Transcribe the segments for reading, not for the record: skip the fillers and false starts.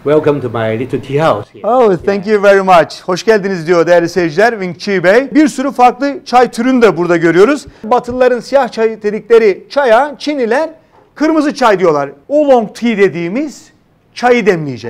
Welcome to my little tea house here. Oh, thank you very much. Hoş geldiniz diyor değerli seyirciler Wing Chi Bey. Bir sürü farklı çay türünü de burada görüyoruz. Batılıların siyah çay dedikleri çaya Çinliler kırmızı çay diyorlar. Oolong tea dediğimiz çayı demleyecek.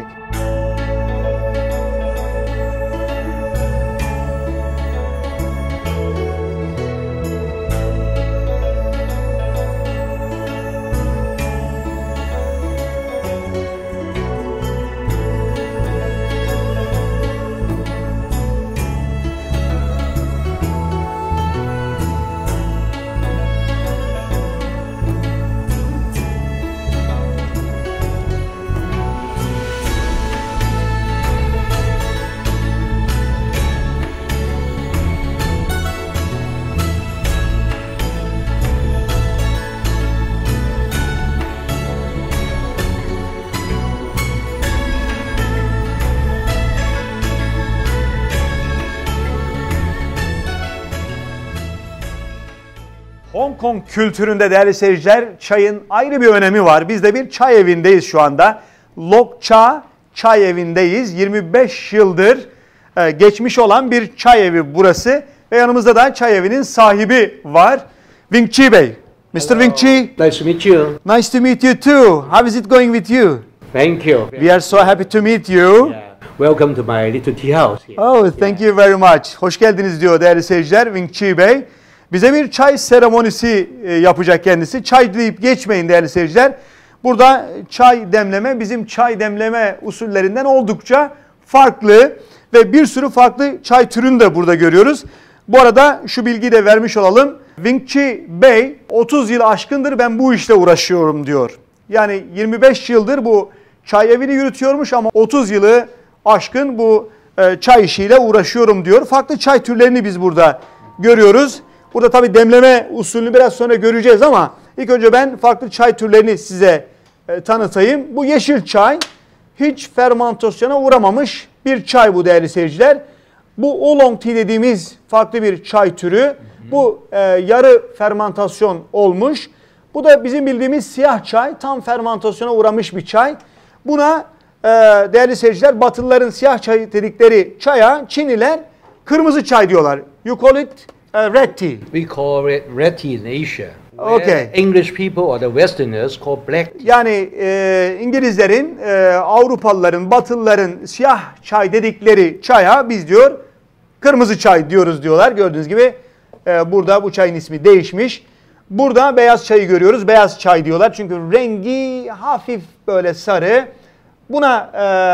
Hong Kong kültüründe değerli seyirciler çayın ayrı bir önemi var. Biz de bir çay evindeyiz şu anda. Lok Cha Çay Evi'ndeyiz. 25 yıldır geçmiş olan bir çay evi burası. Ve yanımızda da çay evinin sahibi var. Wing Chi Bey. Mr. Wing Chi. Nice to meet you. Nice to meet you too. How is it going with you? Thank you. We are so happy to meet you. Yeah. Welcome to my little tea house here. Oh, thank you very much. Hoş geldiniz diyor değerli seyirciler Wing Chi Bey. Bize bir çay seremonisi yapacak kendisi. Çay deyip geçmeyin değerli seyirciler. Burada çay demleme bizim çay demleme usullerinden oldukça farklı ve bir sürü farklı çay türünü de burada görüyoruz. Bu arada şu bilgiyi de vermiş olalım. Wing Chi Bey 30 yıl aşkındır ben bu işle uğraşıyorum diyor. Yani 25 yıldır bu çay evini yürütüyormuş ama 30 yılı aşkın bu çay işiyle uğraşıyorum diyor. Farklı çay türlerini biz burada görüyoruz. Burada tabii demleme usulünü biraz sonra göreceğiz ama ilk önce ben farklı çay türlerini size tanıtayım. Bu yeşil çay hiç fermentasyona uğramamış bir çay bu değerli seyirciler. Bu Oolong tea dediğimiz farklı bir çay türü. Bu yarı fermentasyon olmuş. Bu da bizim bildiğimiz siyah çay, tam fermentasyona uğramış bir çay. Buna değerli seyirciler Batılıların siyah çay dedikleri çaya Çinliler kırmızı çay diyorlar. You call it red tea. We call it red tea in Asia. Okay. English people or the Westerners call black tea. Yani İngilizlerin, Avrupalıların, Batılıların siyah çay dedikleri çaya biz diyor kırmızı çay diyoruz diyorlar. Gördüğünüz gibi burada bu çayın ismi değişmiş. Burada beyaz çayı görüyoruz. Beyaz çay diyorlar çünkü rengi hafif böyle sarı. Buna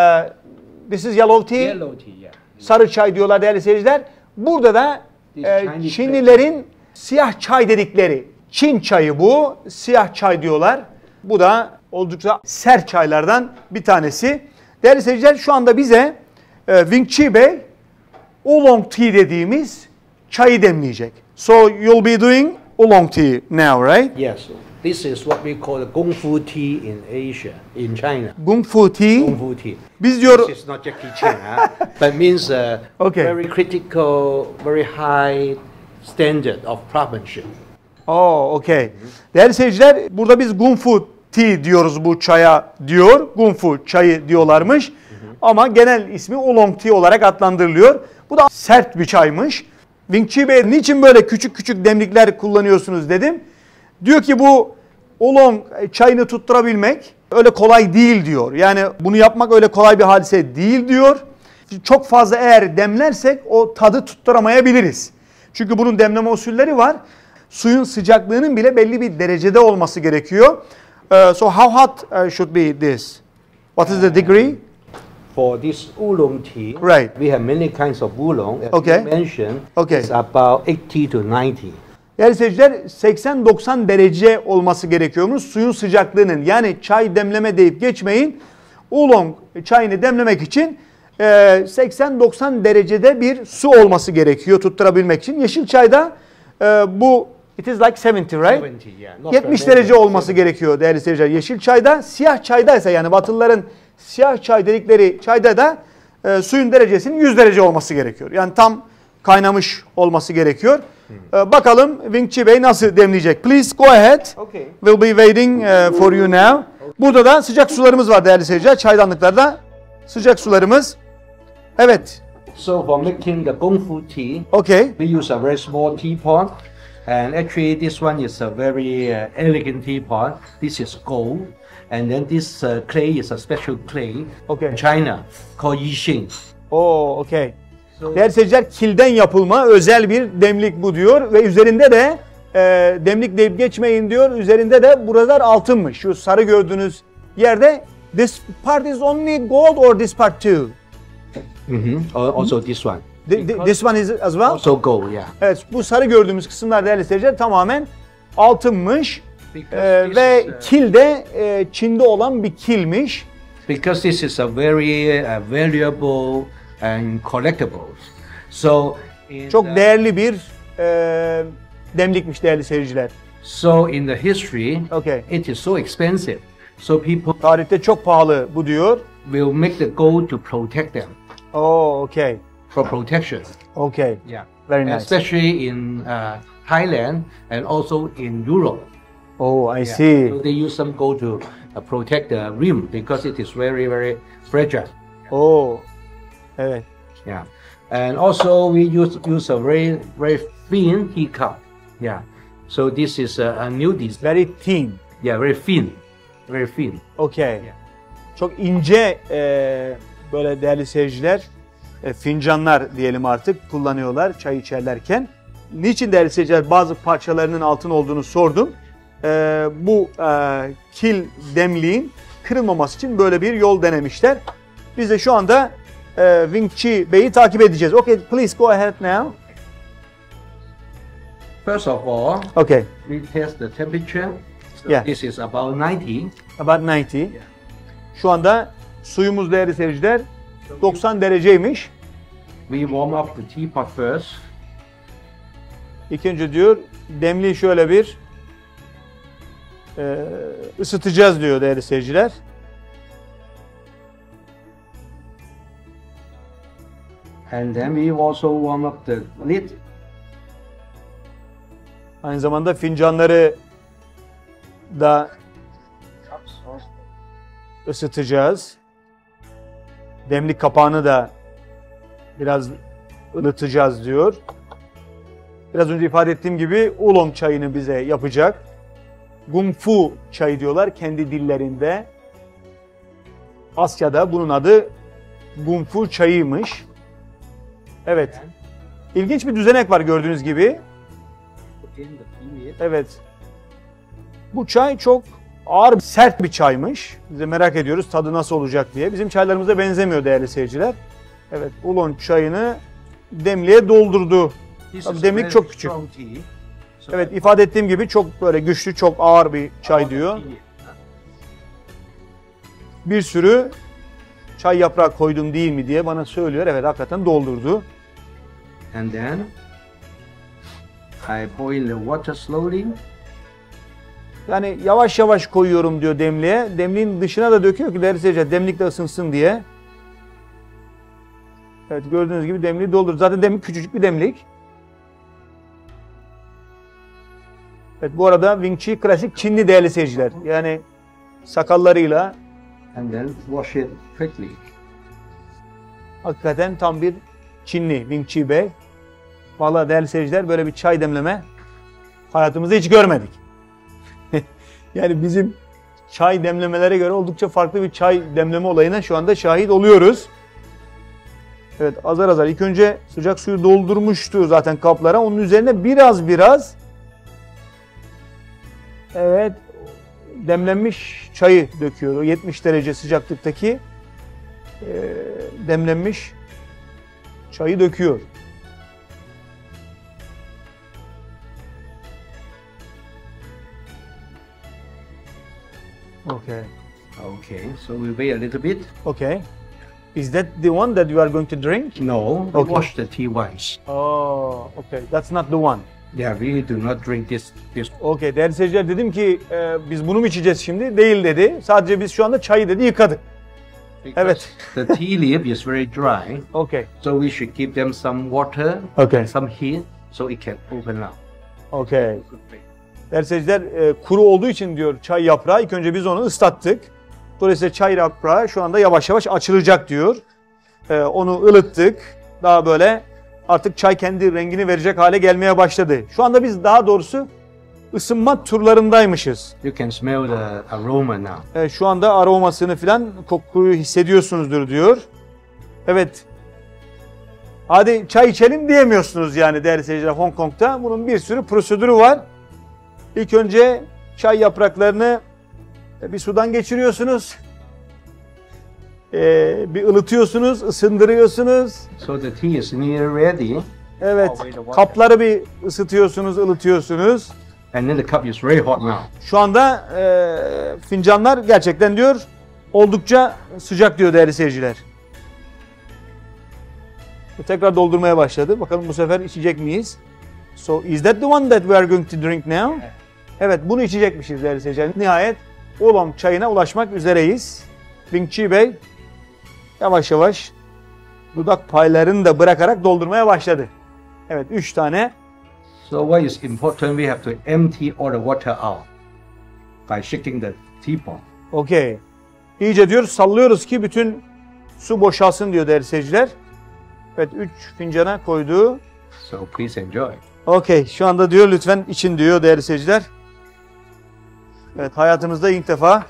this is yellow tea. Yellow tea, yeah. Sarı çay diyorlar değerli seyirciler. Burada da Çinlilerin siyah çay dedikleri Çin çayı bu. Siyah çay diyorlar. Bu da oldukça sert çaylardan bir tanesi. Değerli seyirciler şu anda bize Wing Chi Bey Oolong tea dediğimiz çayı demleyecek. So you'll be doing Oolong tea now, right? Yes. This is what we call the Kung Fu tea in Asia, in China. Kung Fu tea. Kung Fu tea. Biz diyor This is not Jackie Chan, but means Okay. very critical, very high standard of craftsmanship. Oh, okay. Değerli seyirciler, burada biz Kung Fu tea diyoruz bu çaya diyor. Kung Fu çayı diyorlarmış. Ama genel ismi Oolong tea olarak adlandırılıyor. Bu da sert bir çaymış. Wing Chi Bey niçin böyle küçük küçük demlikler kullanıyorsunuz dedim. Diyor ki bu Oolong çayını tutturabilmek öyle kolay değil diyor. Yani bunu yapmak öyle kolay bir hadise değil diyor. Çok fazla eğer demlersek o tadı tutturamayabiliriz. Çünkü bunun demleme usulleri var. Suyun sıcaklığının bile belli bir derecede olması gerekiyor. So how hot should be this? What is the degree? For this oolong tea, Right. we have many kinds of oolong. As Okay. you mentioned, Okay. it's about 80 to 90. Değerli seyirciler 80-90 derece olması gerekiyormuş suyun sıcaklığının. Yani çay demleme deyip geçmeyin. Oolong çayını demlemek için 80-90 derecede bir su olması gerekiyor tutturabilmek için. Yeşil çayda bu it is like 70, right? 70, yeah. Not 70 fermented. derece olması gerekiyor değerli seyirciler. Yeşil çayda, siyah çaydaysa yani Batılıların siyah çay dedikleri çayda da suyun derecesinin 100 derece olması gerekiyor. Yani tam kaynamış olması gerekiyor. Bakalım Wing Chi Bey nasıl demleyecek? Please go ahead. Okay. We'll be waiting for you now. Burada da sıcak sularımız var değerli seyirciler çaydanlıklarda. Sıcak sularımız. Evet. So for making the Gongfu tea, Okay. we use a very small teapot. And actually this one is a very elegant teapot. This is gold. And then this clay is a special clay Okay. in China called Yixing. Oo, okay. So, Değerli seyirciler, kilden yapılma özel bir demlik bu diyor ve üzerinde de demlik deyip geçmeyin diyor. Üzerinde de buralar altınmış. Şu sarı gördüğünüz yerde this part is only gold or this part too? Also this one. This one is as well? Also gold, yeah. Evet, bu sarı gördüğümüz kısımlar değerli seyirciler tamamen altınmış. Because this Ve is, kil de Çin'de olan bir kilmiş. because this is a very valuable and collectibles. So in Çok the- değerli bir demlikmiş değerli seyirciler. So in the history, Okay. it is so expensive. So people Tarihte çok pahalı bu diyor. will make the gold to protect them Oh, okay. for protection. Okay. Yeah, Very nice. especially in Thailand and also in Europe. Oh, I Yeah. see. So they use some gold to protect the rim because it is very very fragile. Oh. Evet. Yeah, and also we use a very thin teacup. Yeah, so this is a new design. Very thin. Yeah, very thin, very thin. Okay. Yeah. Çok ince böyle değerli seyirciler fincanlar diyelim artık kullanıyorlar çay içerlerken. Niçin değerli seyirciler bazı parçalarının altın olduğunu sordum. Bu kil demliğin kırılmaması için böyle bir yol denemişler. Biz de şu anda Wing Chi Bey'i takip edeceğiz. Okay, please go ahead now. First of all, Okay, we test the temperature. So Yeah. this is about 90. about 90. Şu anda suyumuz değerli seyirciler 90 dereceymiş. We warm up the teapot first. İlk önce diyor demliği şöyle bir ısıtacağız diyor değerli seyirciler. And then we also warm up the lid. Aynı zamanda fincanları da ısıtacağız. Demlik kapağını da biraz ılıtacağız diyor. Biraz önce ifade ettiğim gibi oolong çayını bize yapacak. Gongfu çayı diyorlar kendi dillerinde. Asya'da bunun adı Gongfu çayıymış. Evet. İlginç bir düzenek var gördüğünüz gibi. Put in the tea lid. Evet. Bu çay çok ağır, sert bir çaymış. Biz de merak ediyoruz tadı nasıl olacak diye. Bizim çaylarımıza benzemiyor değerli seyirciler. Evet, oolong çayını demliğe doldurdu. This Tabii is demlik very çok küçük. strong tea. So Evet, ifade ettiğim gibi çok böyle güçlü, çok ağır bir çay diyor. Bir sürü çay yaprağı koydum değil mi diye bana söylüyor. Evet, hakikaten doldurdu. And then I boil the water slowly. Yani yavaş yavaş koyuyorum diyor demliğe. Demliğin dışına da döküyor ki değerli seyirciler demlik de ısınsın diye. Evet, gördüğünüz gibi demliği doldurdu. Zaten demlik küçücük bir demlik. Evet, bu arada Wing Chi klasik Çinli değerli seyirciler. Yani sakallarıyla And then wash it quickly. hakikaten tam bir Çinli Wing Chi Bey. Vallahi değerli seyirciler böyle bir çay demleme hayatımızda hiç görmedik. Yani bizim çay demlemelere göre oldukça farklı bir çay demleme olayına şu anda şahit oluyoruz. Evet, azar azar ilk önce sıcak suyu doldurmuştu zaten kaplara. Onun üzerine biraz evet demlenmiş çayı döküyor. O 70 derece sıcaklıktaki demlenmiş çayı döküyor. Okay. Okay, so we wait a little bit. Okay. Is that the one that you are going to drink? No, we Okay. wash the tea once. Oh, okay. That's not the one. Yeah, we do not drink this. Okay. Değerli seyirciler, dedim ki biz bunu mu içeceğiz şimdi? Değil dedi. Sadece biz şu anda çayı dedi yıkadık. Because Evet. the tea leaf is very dry, Okay. so we should give them some water, Okay. some heat, so it can open up. Okay. Değerli seyirciler, kuru olduğu için diyor çay yaprağı ilk önce biz onu ıslattık. Dolayısıyla çay yaprağı şu anda yavaş yavaş açılacak diyor. Onu ılıttık. Daha böyle artık çay kendi rengini verecek hale gelmeye başladı. Şu anda biz daha doğrusu ısınma turlarındaymışız. You can smell the aroma now. Şu anda aromasını filan kokuyu hissediyorsunuzdur diyor. Evet. Hadi çay içelim diyemiyorsunuz yani değerli seyirciler Hong Kong'da. Bunun bir sürü prosedürü var. İlk önce çay yapraklarını bir sudan geçiriyorsunuz. Bir ılıtıyorsunuz, ısındırıyorsunuz. So the tea is near ready. Evet. Kapları bir ısıtıyorsunuz, ılıtıyorsunuz. And then the cup is very hot now. Şu anda fincanlar gerçekten diyor oldukça sıcak diyor değerli seyirciler. Tekrar doldurmaya başladı. Bakalım bu sefer içecek miyiz? So is that the one that we are going to drink now? Evet, bunu içecekmişiz değerli seyirciler. Nihayet Oolong çayına ulaşmak üzereyiz. Wing Chi Bey yavaş yavaş dudak paylarını da bırakarak doldurmaya başladı. Evet, 3 tane. So what is important, we have to empty all the water out by shaking the teapot. Okey. İyice diyor sallıyoruz ki bütün su boşalsın diyor değerli seyirciler. Evet, 3 fincana koydu. So please enjoy. Okey, şu anda diyor lütfen için diyor değerli seyirciler. Evet, hayatımızda ilk defa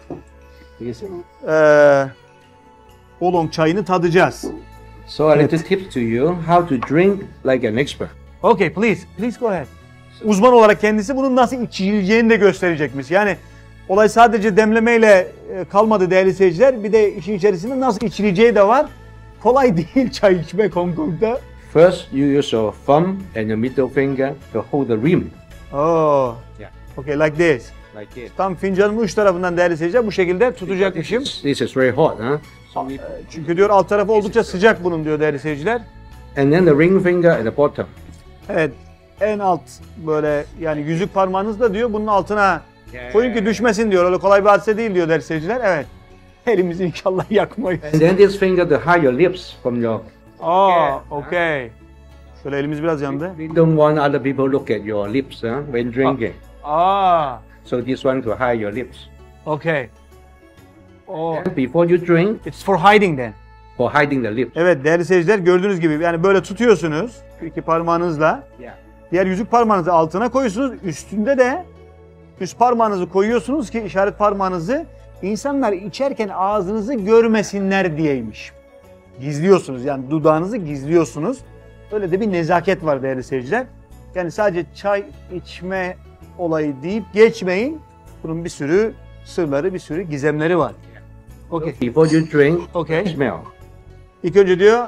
Oolong çayını tadacağız. So a little tips to you how to drink like an expert. Okay, please go ahead. Uzman olarak kendisi bunun nasıl içileceğini de gösterecekmiş. Yani olay sadece demlemeyle kalmadı değerli seyirciler. Bir de işin içerisinde nasıl içileceği de var. Kolay değil çay içmek Hong Kong'da. First, you use your thumb and your middle finger to hold the rim. Oh, Yeah, okay, like this. like this. Tam fincanın uç tarafından değerli seyirciler bu şekilde tutacakmışım. This is very hot, huh? So we, Çünkü diyor alt tarafı oldukça sıcak bunun diyor değerli seyirciler. and then the ring finger at the bottom. Evet, en alt böyle yani yüzük parmağınızla diyor bunun altına koyun ki düşmesin diyor. Öyle kolay bir hadise değil diyor değerli seyirciler. Evet. Elimizi inşallah yakmayız. And then this finger to hide your lips from your. Okay. Şöyle elimiz biraz yandı. We don't want other people look at your lips, when drinking. So this one to hide your lips. Okay. Oh, And before you drink, it's for hiding then. for hiding the lips. Evet değerli seyirciler gördüğünüz gibi yani böyle tutuyorsunuz iki parmağınızla. Yeah. Diğer yüzük parmağınızı altına koyuyorsunuz. Üstünde de üst parmağınızı koyuyorsunuz ki işaret parmağınızı insanlar içerken ağzınızı görmesinler diyeymiş. Gizliyorsunuz yani dudağınızı gizliyorsunuz. Öyle de bir nezaket var değerli seyirciler. Yani sadece çay içme olayı deyip geçmeyin. Bunun bir sürü sırları, bir sürü gizemleri var. Okay. Before you drink, Okay. smell. İlk önce diyor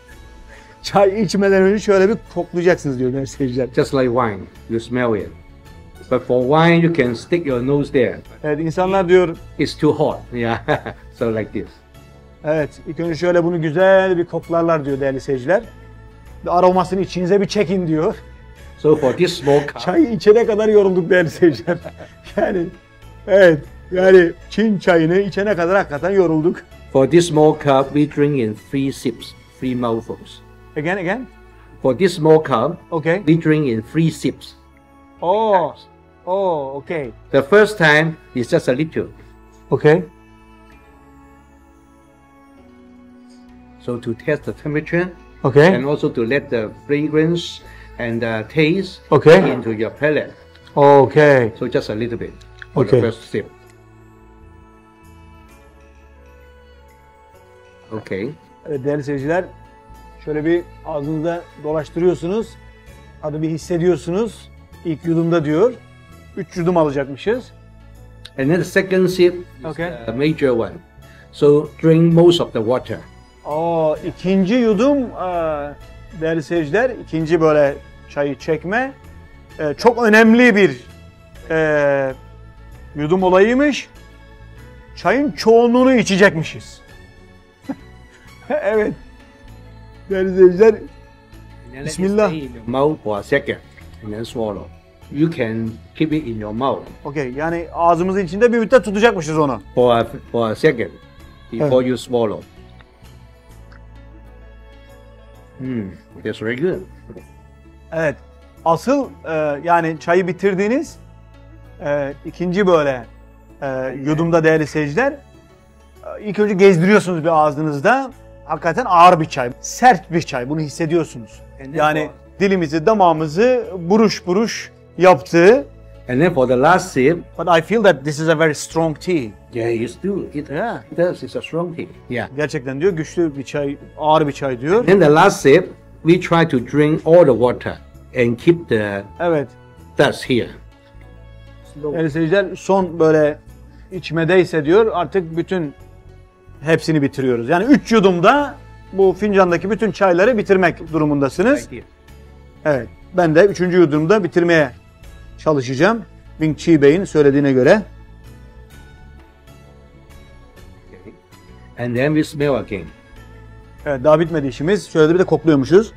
çay içmeden önce şöyle bir koklayacaksınız diyor değerli seyirciler. Just like wine, you smell it. But for wine, you can stick your nose there. Evet insanlar diyor It's too hot. Yeah. So like this. evet ilk önce şöyle bunu güzel bir koklarlar diyor değerli seyirciler. Bir aromasını içinize bir çekin diyor. So for this small cup, Çayı içene kadar yorulduk değerli seyirciler. Yani evet yani Çin çayını içene kadar hakikaten yorulduk. for this small cup, we drink in 3 sips, 3 mouthfuls. Again. For this small cup, Okay. we drink in 3 sips. Oh, okay. The first time is just a little. Okay. So to test the temperature Okay. and also to let the fragrance and the taste Okay. into your palate. Okay. So just a little bit for Okay. the first sip. Okay. Evet değerli seyirciler şöyle bir ağzınızda dolaştırıyorsunuz. Adı bir hissediyorsunuz. İlk yudumda diyor. 3 yudum alacakmışız. And then the second sip is Okay. the major one. So drink most of the water. İkinci yudum değerli seyirciler, ikinci böyle çayı çekme çok önemli bir yudum olayıymış. Çayın çoğunluğunu içecekmişiz. Evet. Değerli seyirciler, And then let it Bismillah. stay in your mouth for a second and then swallow. You can keep it in your mouth okey yani ağzımızın içinde bir müddet tutacakmışız onu. for a second before you swallow. That's very good. Evet. Asıl yani çayı bitirdiğiniz ikinci böyle yudumda değerli seyirciler ilk önce gezdiriyorsunuz bir ağzınızda. Hakikaten ağır bir çay, sert bir çay. Bunu hissediyorsunuz. Yani dilimizi, damağımızı buruş buruş yaptığı. And then for the last sip, But I feel that this is a very strong tea. yeah, it's do. It does. It's a strong tea. Yeah. Gerçekten diyor güçlü bir çay, ağır bir çay diyor. Then the last sip, we try to drink all the water and keep the Evet. dust here. Yani seyirciler son böyle içmedeyse diyor artık bütün hepsini bitiriyoruz. Yani 3 yudumda bu fincandaki bütün çayları bitirmek durumundasınız. Like here. Evet. Ben de 3. yudumda bitirmeye çalışacağım. Wing Chi Bey'in söylediğine göre. Okay. And then we smell again. Evet, daha bitmedi işimiz. Şöyle bir de kokluyormuşuz.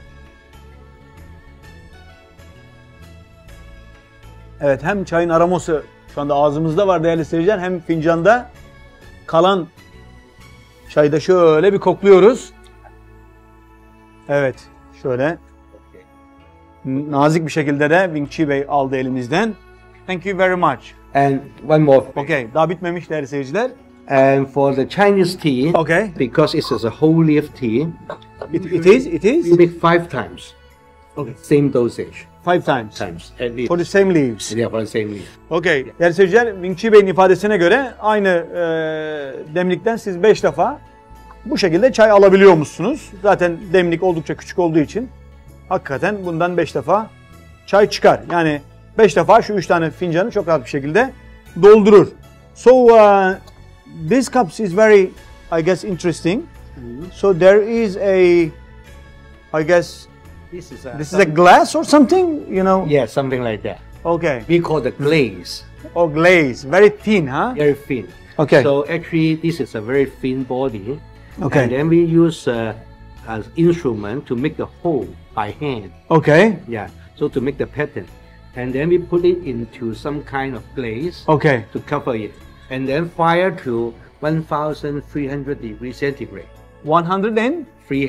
Evet, hem çayın aroması şu anda ağzımızda var değerli seyirciler, hem fincanda kalan çayda şöyle bir kokluyoruz. Evet, şöyle nazik bir şekilde de Wing Chi Bey aldı elimizden. Thank you very much. And one more. Okay, daha bitmemiş değerli seyirciler. And for the Chinese tea, Okay. because it is a whole leaf tea, It is. we make 5 times. Okay. Same dosage. 5 times. At least. For the same leaves. Yeah, for the same leaf. Okay. Değerli seyirciler, Wing Chi Bey'in ifadesine göre aynı demlikten siz 5 defa bu şekilde çay alabiliyormuşsunuz. Zaten demlik oldukça küçük olduğu için hakikaten bundan 5 defa çay çıkar. Yani 5 defa şu 3 tane fincanı çok rahat bir şekilde doldurur. So this cups is very, I guess, interesting. So there is a, I guess, This this is a glass or something, you know? yeah, something like that. Okay. We call the glaze. Oh, glaze, very thin, huh? Very thin. Okay. So actually, this is a very thin body. Okay. And then we use an instrument to make the hole by hand. Okay. Yeah. So to make the pattern, and then we put it into some kind of glaze Okay. to cover it, and then fire to 1,300 degrees centigrade. 100 and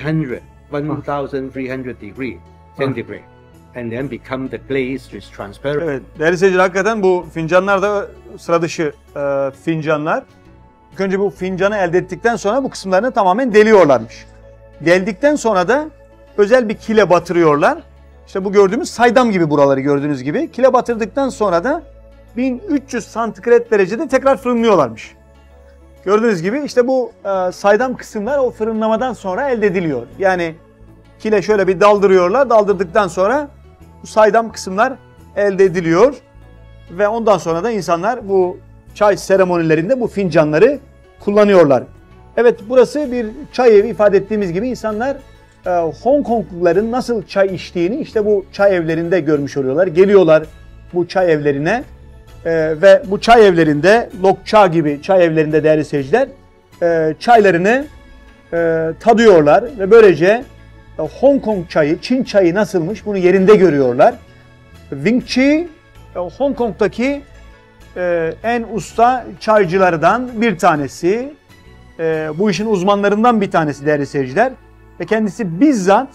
1,300 degrees centigrade, and then become the glaze is transparent. evet, değerli seyirciler, hakikaten bu fincanlar da sıra dışı fincanlar. İlk önce bu fincanı elde ettikten sonra bu kısımlarını tamamen deliyorlarmış. Deldikten sonra da özel bir kile batırıyorlar. İşte bu gördüğümüz saydam gibi, buraları gördüğünüz gibi. Kile batırdıktan sonra da 1300 santigrat derecede tekrar fırınlıyorlarmış. Gördüğünüz gibi işte bu saydam kısımlar o fırınlamadan sonra elde ediliyor. Yani kile şöyle bir daldırıyorlar. Daldırdıktan sonra bu saydam kısımlar elde ediliyor. Ve ondan sonra da insanlar bu çay seremonilerinde bu fincanları kullanıyorlar. Evet, burası bir çay evi, ifade ettiğimiz gibi insanlar Hong Kongluların nasıl çay içtiğini işte bu çay evlerinde görmüş oluyorlar. Geliyorlar bu çay evlerine ve bu çay evlerinde, Lokcha gibi çay evlerinde değerli seyirciler çaylarını tadıyorlar ve böylece Hong Kong çayı, Çin çayı nasılmış bunu yerinde görüyorlar. Wing Chi, Hong Kong'daki en usta çaycılardan bir tanesi, bu işin uzmanlarından bir tanesi değerli seyirciler. Ve kendisi bizzat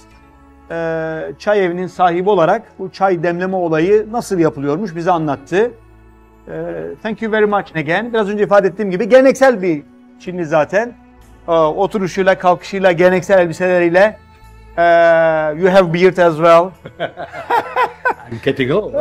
çay evinin sahibi olarak bu çay demleme olayı nasıl yapılıyormuş bize anlattı. Thank you very much again. Biraz önce ifade ettiğim gibi geleneksel bir Çinli zaten. Oturuşuyla, kalkışıyla, geleneksel elbiseleriyle. You have beard as well. I'm getting old.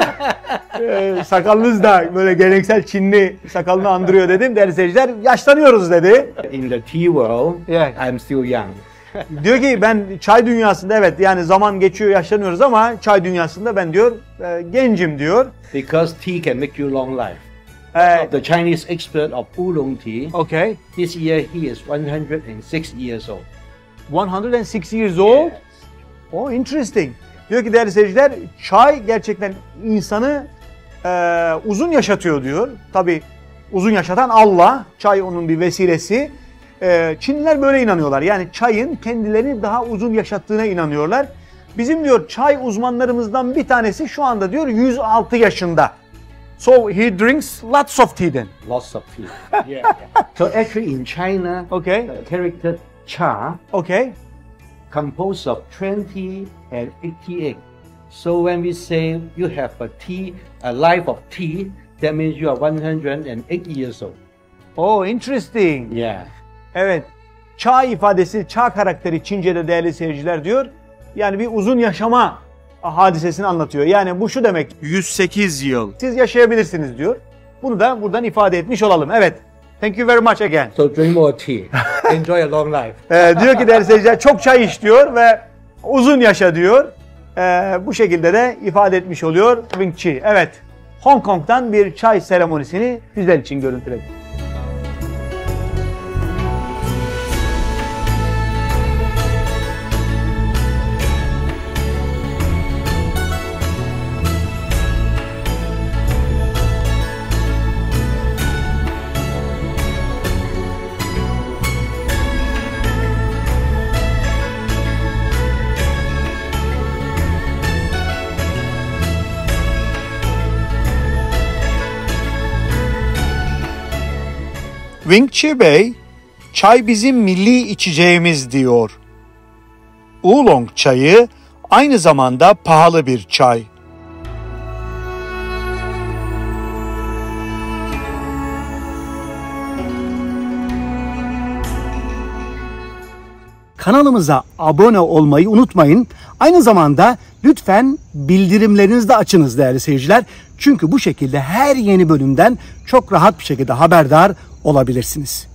Sakalınız da böyle geleneksel Çinli sakalını andırıyor dedim. Değerli seyirciler, yaşlanıyoruz dedi. In the tea world, Yeah. I'm still young. Diyor ki ben çay dünyasında, evet yani zaman geçiyor, yaşlanıyoruz ama çay dünyasında ben diyor gencim diyor. Because tea can make you long life. The Chinese expert of oolong tea, Okay. this year he is 106 years old. 106 years old. Oh, interesting. Diyor ki değerli seyirciler, çay gerçekten insanı uzun yaşatıyor diyor. Tabii uzun yaşatan Allah, çay onun bir vesilesi. Çinliler böyle inanıyorlar. Yani çayın kendilerini daha uzun yaşattığına inanıyorlar. Bizim diyor çay uzmanlarımızdan bir tanesi şu anda diyor 106 yaşında. So he drinks lots of tea then. Lots of tea. Yeah. So actually in China, Okay. the character cha Okay. composed of 20 and 88. So when we say you have a life of tea, that means you are 108 years old. Oh, interesting. Yeah. Evet. Ça ifadesi, ça karakteri Çince'de değerli seyirciler diyor. Yani bir uzun yaşama hadisesini anlatıyor. Yani bu şu demek. 108 yıl. Siz yaşayabilirsiniz diyor. Bunu da buradan ifade etmiş olalım. Evet. Thank you very much again. So drink more tea. Enjoy a long life. Diyor ki değerli seyirciler çok çay iç diyor ve uzun yaşa diyor. Bu şekilde de ifade etmiş oluyor Wing Chi. Evet. Hong Kong'dan bir çay seremonisini bizler için görüntüledik. Wing Chi Bey, çay bizim milli içeceğimiz diyor. Oolong çayı aynı zamanda pahalı bir çay. Kanalımıza abone olmayı unutmayın. Aynı zamanda lütfen bildirimlerinizi de açınız değerli seyirciler. Çünkü bu şekilde her yeni bölümden çok rahat bir şekilde haberdar olabilirsiniz.